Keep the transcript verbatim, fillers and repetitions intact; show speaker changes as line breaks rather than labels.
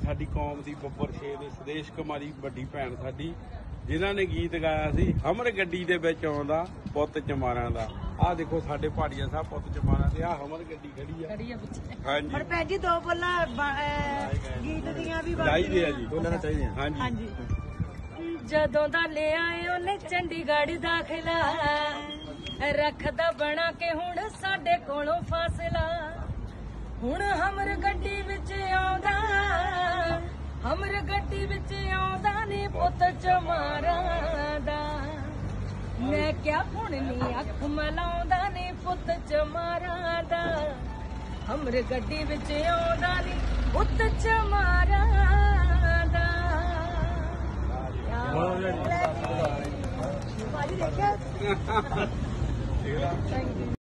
ਸਾਡੀ ਕੌਮ ਦੀ ਬੱਬਰ ਸ਼ੇਰ ਸੁਦੇਸ਼ ਕੁਮਾਰੀ ਵੱਡੀ ਭੈਣ ਸਾਡੀ, ਜਿਨ੍ਹਾਂ ਨੇ ਗੀਤ ਗਾਇਆ ਸੀ ਹਮਰ ਗੱਡੀ ਦੇ ਵਿੱਚ ਆਉਂਦਾ ਪੁੱਤ ਚਮਾਰਾਂ ਦਾ। ਆਹ ਦੇਖੋ ਸਾਡੇ ਪਹਾੜੀਆ ਸਾਹਿਬ ਪੁੱਤ ਚਮਾਰਾਂ ਤੇ ਆਹ ਹਮਰ ਗੱਡੀ ਖੜੀ ਆ। ਹਾਂਜੀ
ਪਰ ਭੈਣ ਜੀ ਦੋ ਬੋਲਾਂ ਗੀਤ ਦੀਆਂ ਵੀ
ਚਾਹੀਦੇ ਆ ਜੀ,
ਬੋਲਣਾ ਚਾਹੀਦੇ ਆ।
ਹਾਂਜੀ
ਹਾਂਜੀ।
ਜਦੋਂ ਦਾ ਲਿਆਏ ਉਹਨੇ ਚੰਡੀਗੜ੍ਹ ਦਾਖਲਾ, ਰੱਖਦਾ ਬਣਾ ਕੇ ਹੁਣ ਸਾਡੇ ਕੋਲੋਂ ਫਾਸਲਾ। ਹੁਣ ਹਮਰ ਗੱਡੀ ਵਿੱਚ ਆਉਂਦਾ, ਹਮਰ ਗੱਡੀ ਵਿੱਚ ਆਉਂਦਾ ਨੀ ਪੁੱਤ ਚਮਾਰਾਂ ਦਾ। ਮੈਂ ਕਿਹਾ ਹੁਣ ਨੀ ਅੱਖ ਮਲਾਉਂਦਾ ਨੀ ਪੁੱਤ ਚਮਾਰਾਂ ਦਾ। ਹਮਰ ਗੱਡੀ ਵਿੱਚ ਆਉਂਦਾ ਨੀ ਪੁੱਤ ਚਮਾਰਾਂ ਦਾ।
ਭਾਜੀ ਦੇਖਿਆ